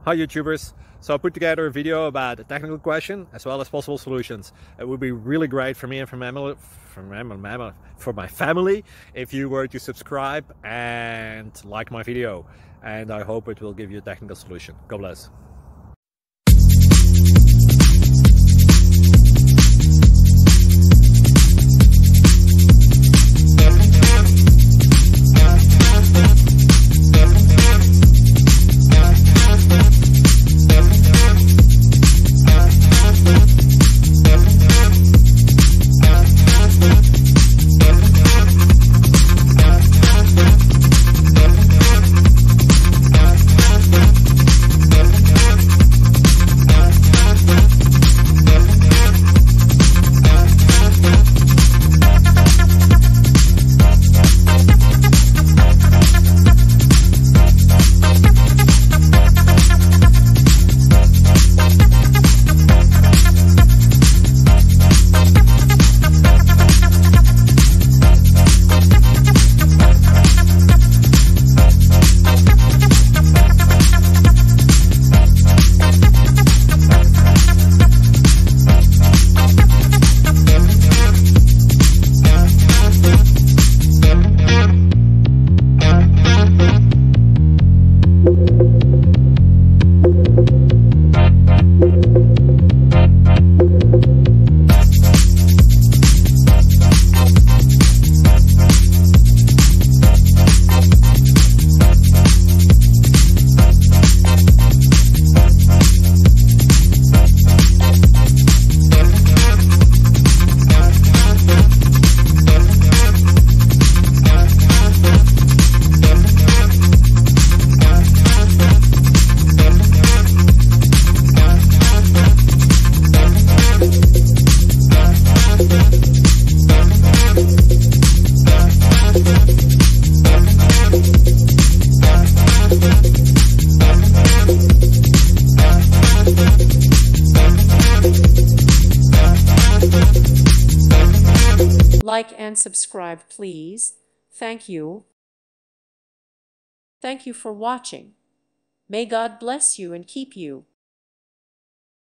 Hi YouTubers! So I put together a video about a technical question as well as possible solutions. It would be really great for me and for my family if you were to subscribe and like my video, and I hope it will give you a technical solution. God bless. Like and subscribe, please. Thank you. Thank you for watching. May God bless you and keep you.